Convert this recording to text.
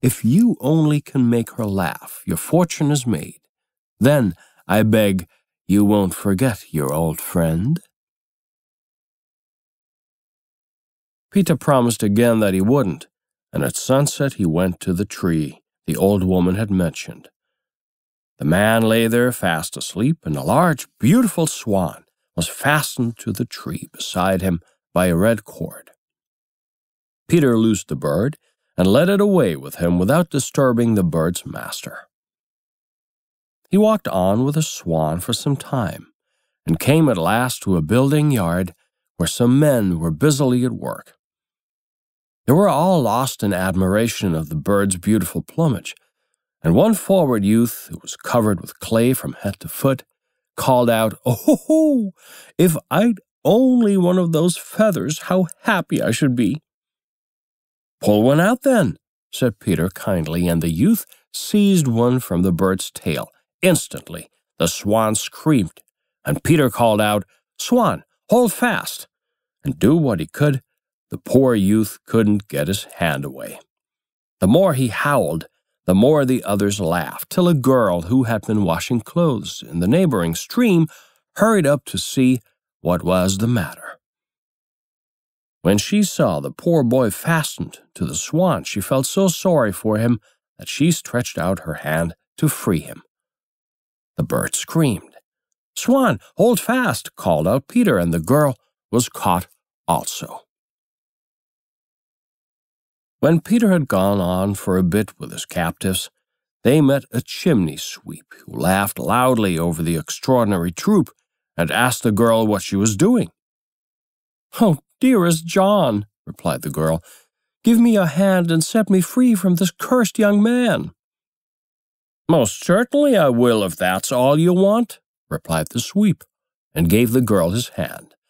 If you only can make her laugh, your fortune is made. Then, I beg, you won't forget your old friend." Peter promised again that he wouldn't, and at sunset he went to the tree the old woman had mentioned. The man lay there fast asleep, and a large, beautiful swan was fastened to the tree beside him by a red cord. Peter loosed the bird and led it away with him without disturbing the bird's master. He walked on with the swan for some time, and came at last to a building yard where some men were busily at work. They were all lost in admiration of the bird's beautiful plumage, and one forward youth, who was covered with clay from head to foot, called out, "Oh, if I'd only one of those feathers, how happy I should be." "Pull one out, then," said Peter kindly, and the youth seized one from the bird's tail. Instantly, the swan screamed, and Peter called out, "Swan, hold fast!" And do what he could, the poor youth couldn't get his hand away. The more he howled, the more the others laughed, till a girl who had been washing clothes in the neighboring stream hurried up to see what was the matter. When she saw the poor boy fastened to the swan, she felt so sorry for him that she stretched out her hand to free him. The bird screamed. "Swan, hold fast!" called out Peter, and the girl was caught also. When Peter had gone on for a bit with his captives, they met a chimney sweep who laughed loudly over the extraordinary troop and asked the girl what she was doing. "Oh, dearest John," replied the girl, "give me a hand and set me free from this cursed young man." "Most certainly I will, if that's all you want," replied the sweep, and gave the girl his hand.